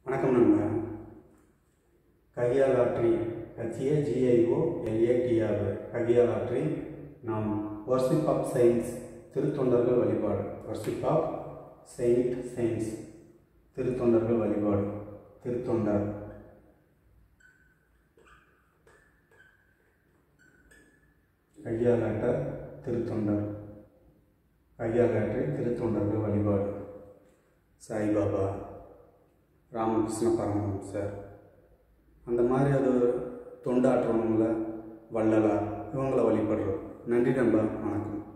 வணக்கம் நண்பா. கையாலாற்றி HAGIOLATR கையாலாற்றி நாம் வர்ஷிப் ஆஃப் சயின்ஸ் திருத்தொண்டர்கள் வழிபாடு. வர்ஷிப் ஆஃப் சயின்ஸ் திருத்தொண்டர்கள் வழிபாடு. திருத்தொண்டர் கையாலாட்ட திருத்தொண்டர் கையாலாற்றி திருத்தொண்டர்கள் வழிபாடு. சாய்பாபா, ராமகிருஷ்ண பரமஹம்சர், அந்த மாதிரி அது தொண்டாற்றவங்கள வள்ளலார், இவங்களை வழிபடுறோம். நன்றி நண்பா, வணக்கம்.